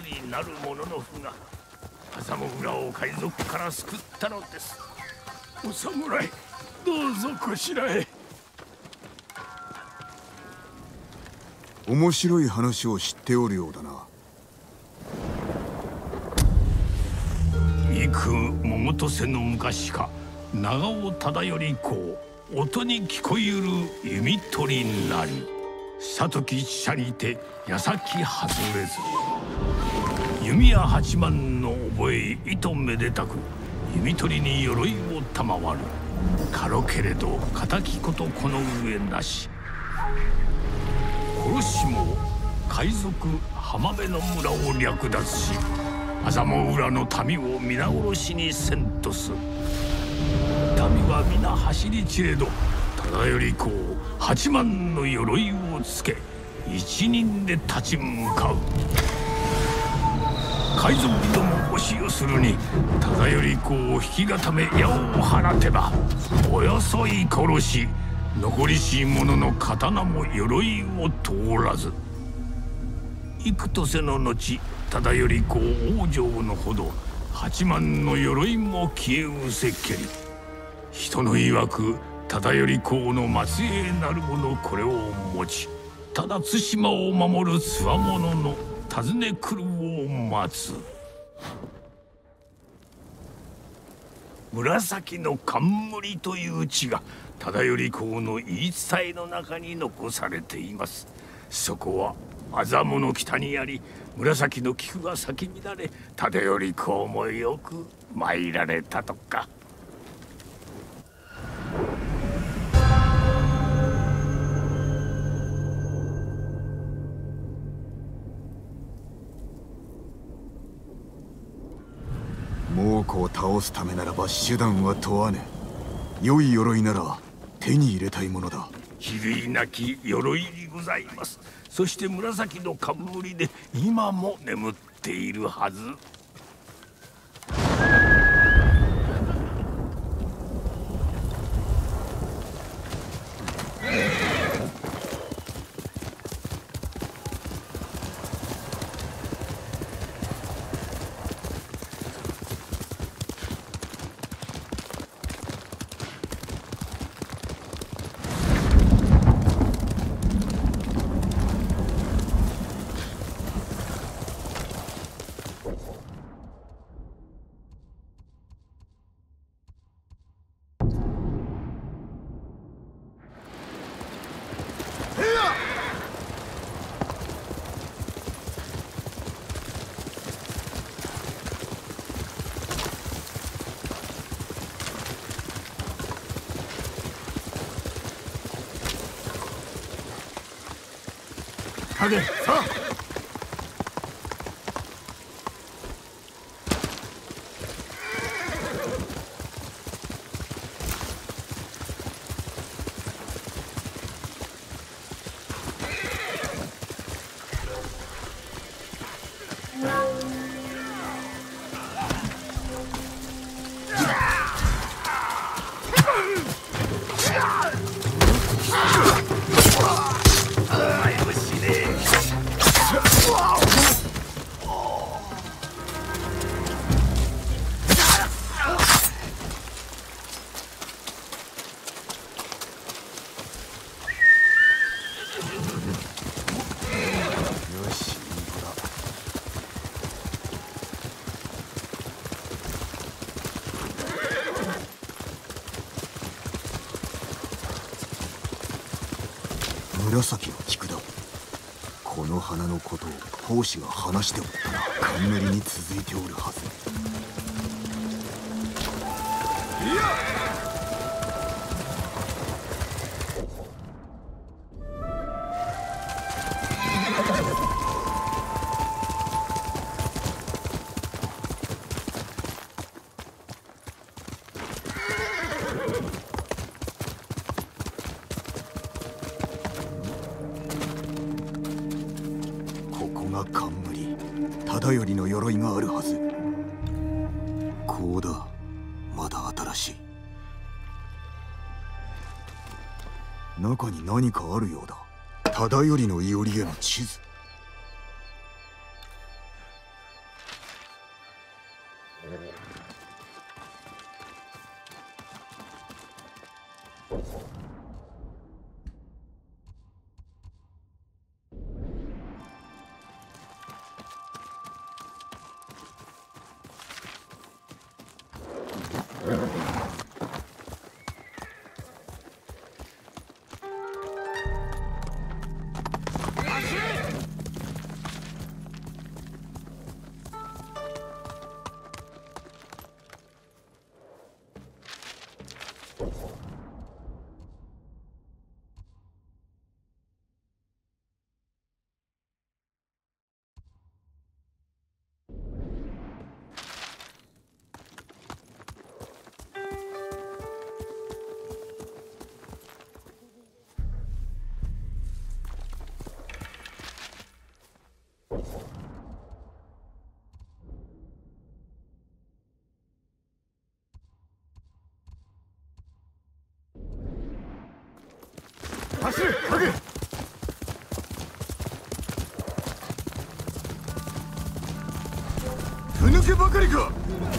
りなる者の符が麻生浦を海賊から救ったのです。 お侍、どうぞこしらへ。 面白い話を知っておるようだな。 幾桃と瀬の昔か長尾忠頼公音に聞こえる弓取りなり里木社にて矢先外れず弓矢八幡の覚えいとめでたく弓取りに鎧を賜る軽けれど敵ことこの上なし殺しも海賊浜辺の村を略奪し麻生浦の民を皆殺しにせんとす。民は皆走り散れど忠頼公八幡の鎧をつけ一人で立ち向かう。海賊ども押し寄するに忠頼公を引き固め矢を放てばおよそい殺し残りし者の刀も鎧を通らず幾年の後忠頼公往生のほど八幡の鎧も消えうせけり人の曰く忠頼公の末裔なる者これを持ちただ対馬を守るつわものの訪ね来るを待つ。紫の冠という地が忠頼公の言い伝えの中に残されています。そこは麻布の北にあり紫の菊が咲き乱れ忠頼公もよく参られたとか。 猛虎を倒すためならば手段は問わぬ。良い鎧なら手に入れたいものだ。 比類なき鎧にございます。そして紫の冠で今も眠っているはず。 影、さあ。 紫の菊だ。この花のことを法師が話しておったな。冠に続いておるはず。いや冠、忠頼の鎧があるはず。こうだ、まだ新しい。中に何かあるようだ。忠頼のいおりへの地図。 走れハグ。ふぬけばかりか。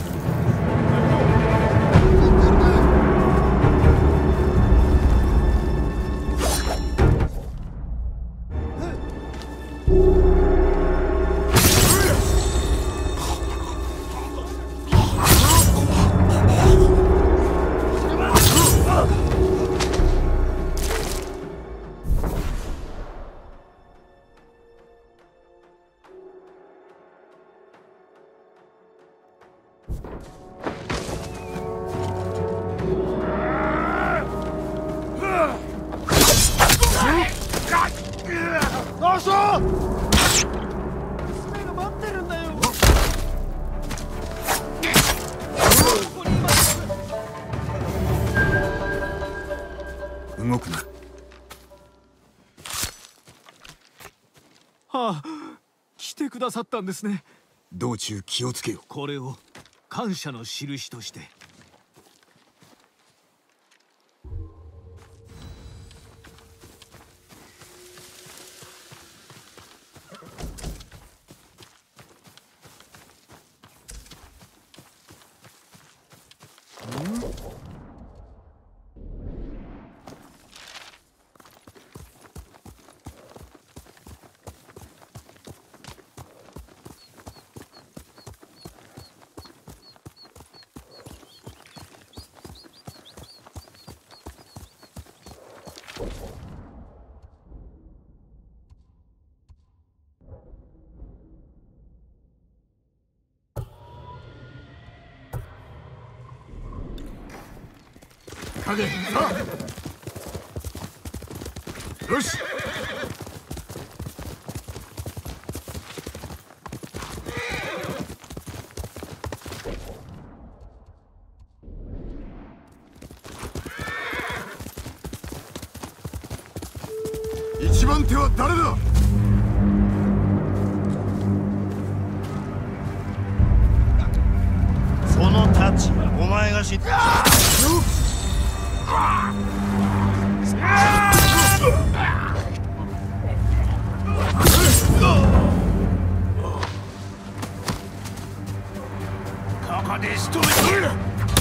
動くな。 はあ、来てくださったんですね。 道中気をつけよ。 これを感謝の印として。 影、さあ。よし。一番手は誰だ。 その太刀お前が知ってる。 ここで仕留めてやる。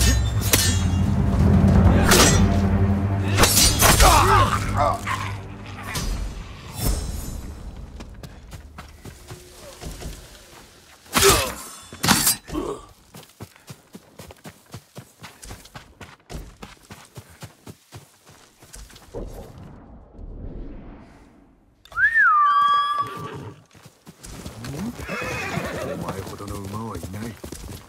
お前ほどの馬はいない。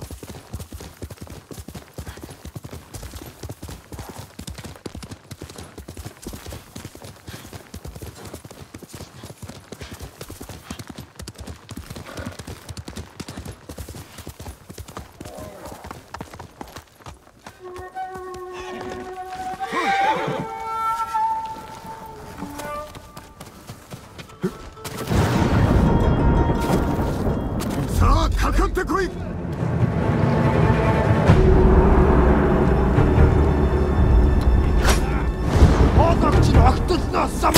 さあかかってこい。 私の悪徳なサム。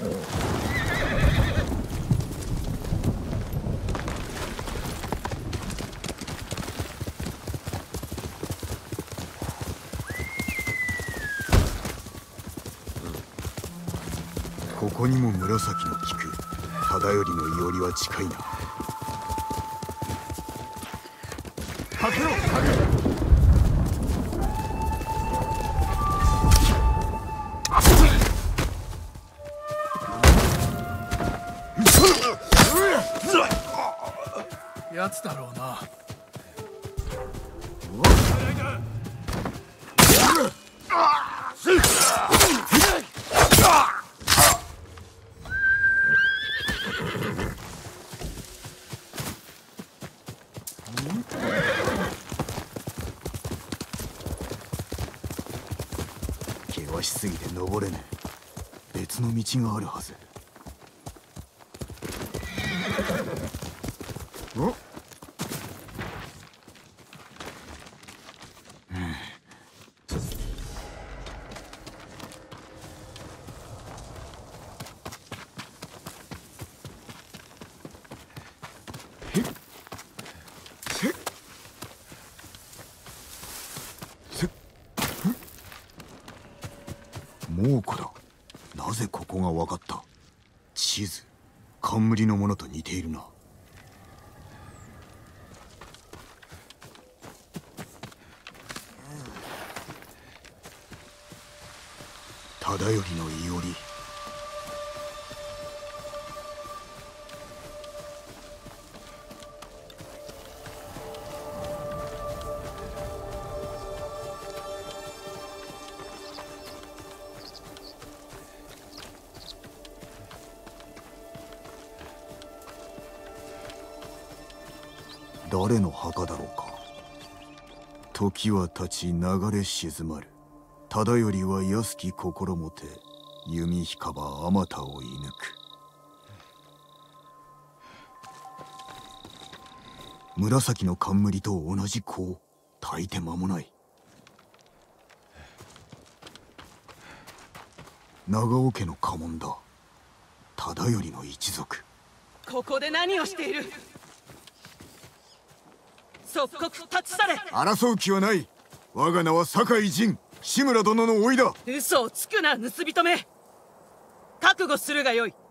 ここにも紫の菊、忠頼のいおりは近いな。 かけろかけろ。 やつだろうな。 険しすぎて登れねえ。別の道があるはず。お猛虎だ。なぜここが分かった？地図、冠のものと似ているな。忠頼のいおり。誰の墓だろうか。時は経ち流れ静まる。忠頼は安き心もて、弓引かばあまたを射抜く。紫の冠と同じ子、大いて間もない。長尾家の家紋だ。忠頼の一族。 ここで何をしている？即刻立ち去れ。 争う気はない。我が名は酒井仁、志村殿の甥だ。 嘘をつくな、盗人め。覚悟するがよい。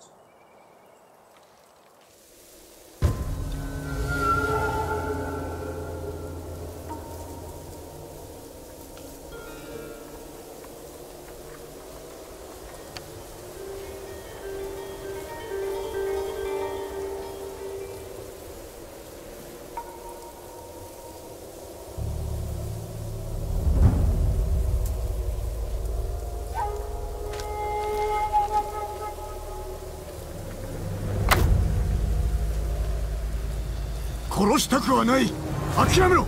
殺したくはない。諦めろ。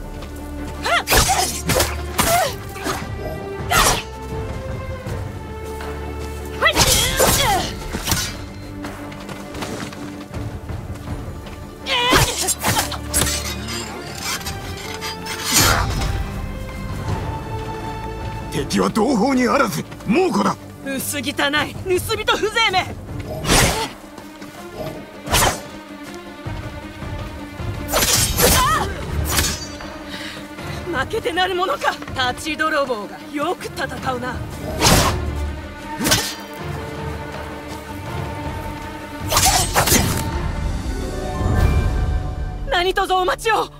敵は同胞にあらず、猛虎だ。 薄汚い盗人風情め。負けてなるものか。立ち泥棒がよく戦うな。何とぞお待ちを。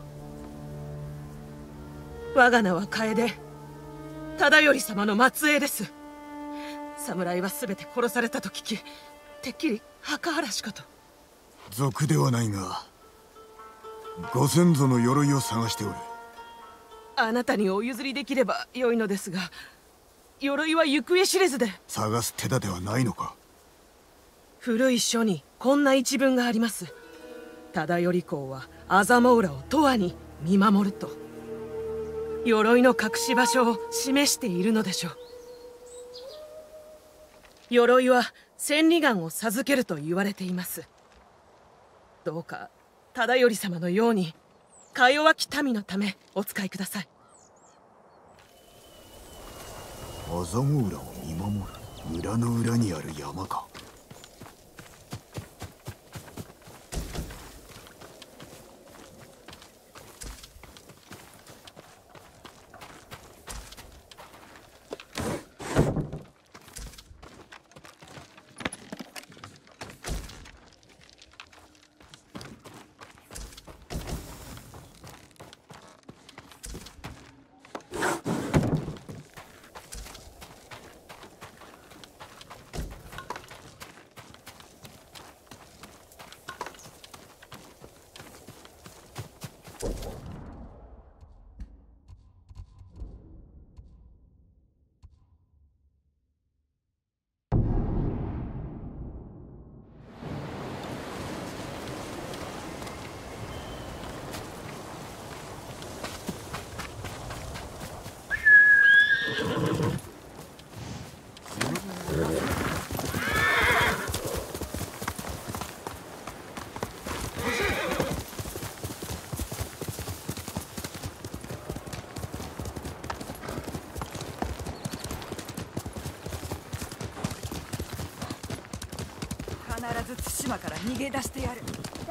我が名は楓、忠頼様の末裔です。侍は全て殺されたと聞き、てっきり墓荒らしかと。 賊ではないが、ご先祖の鎧を探しておる。 あなたにお譲りできればよいのですが、鎧は行方知れずで。 探す手立てはないのか。 古い書にこんな一文があります。忠頼公は麻生浦を永遠に見守ると。鎧の隠し場所を示しているのでしょう。鎧は千里眼を授けると言われています。どうか忠頼様のようにか弱き民のためお使いください。 麻生浦を見守る。 裏の裏にある山か。 必ず対馬から逃げ出してやる。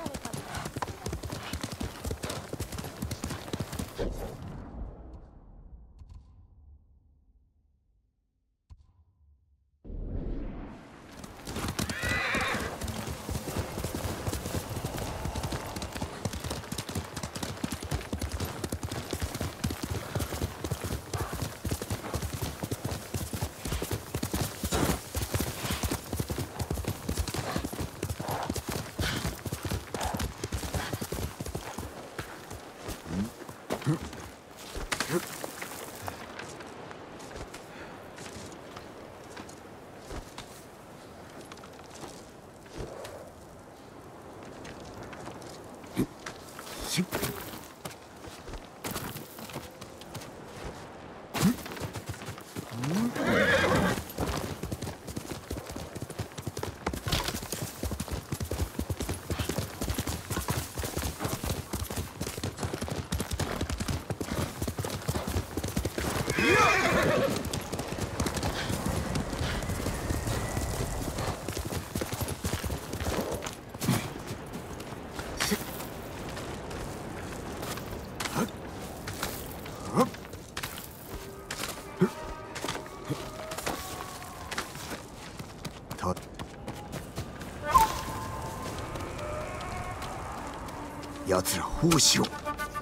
奴ら包囲しろ。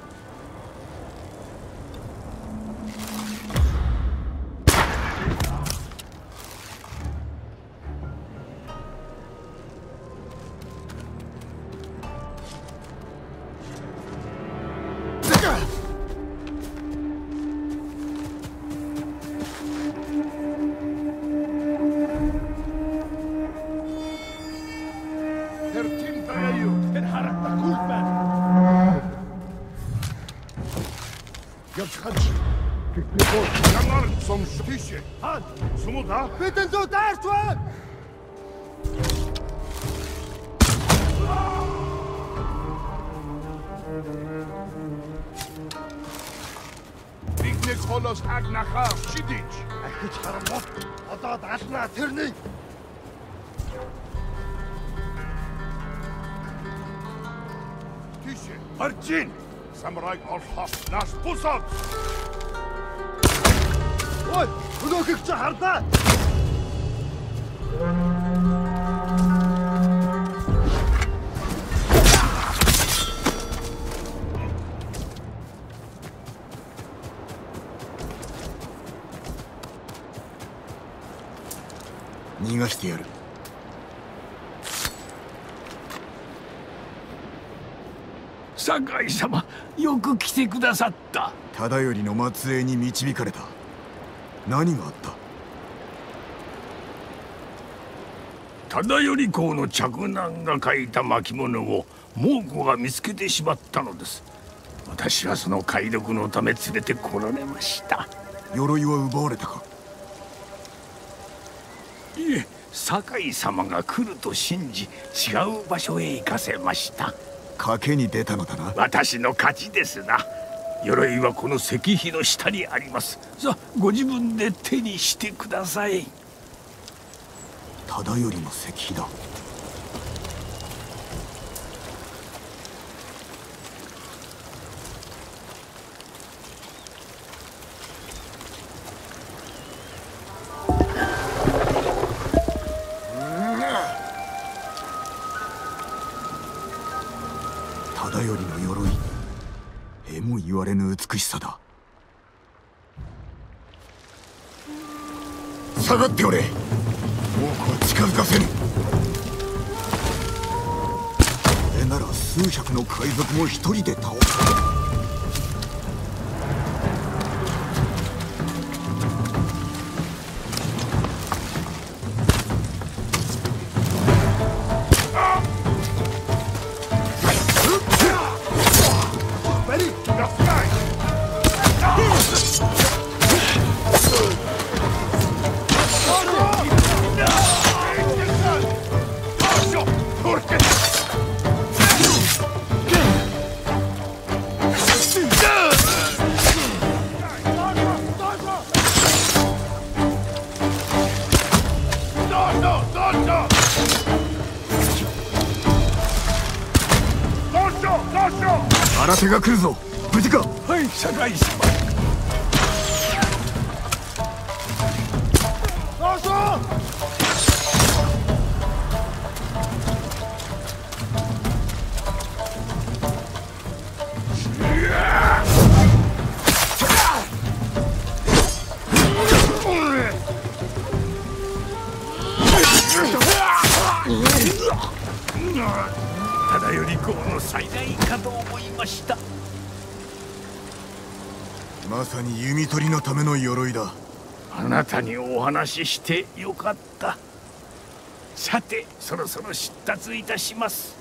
Bitte so darstellen! Бигнек холос аг нахаа шидэж. Ахиж харамбал одоо даалнаа тэрний. Тийш. Харчин. Самурайг олхоо. Нас бусаад. Ой, өнөөхийг чи хардаа. 逃がしてやる。 酒井様、よく来てくださった。 忠頼の末裔に導かれた。何があった？ 忠頼公の嫡男が書いた巻物を猛虎が見つけてしまったのです。私はその解読のため連れてこられました。 鎧は奪われたか？ いえ、酒井様が来ると信じ違う場所へ行かせました。 賭けに出たのだな。 私の勝ちですな。鎧はこの石碑の下にあります。さあ、ご自分で手にしてください。 忠頼の石碑だ。忠頼の鎧、えも言われぬ美しさだ。下がっておれ。猛虎は近づかせぬ。これなら数百の海賊も一人で倒す。新手が来るぞ。無事か。 はい、堺様。 どうぞ。 忠頼公の災害かと思いました。 まさに弓取りのための鎧だ。 あなたにお話ししてよかった。さて、そろそろ出立いたします。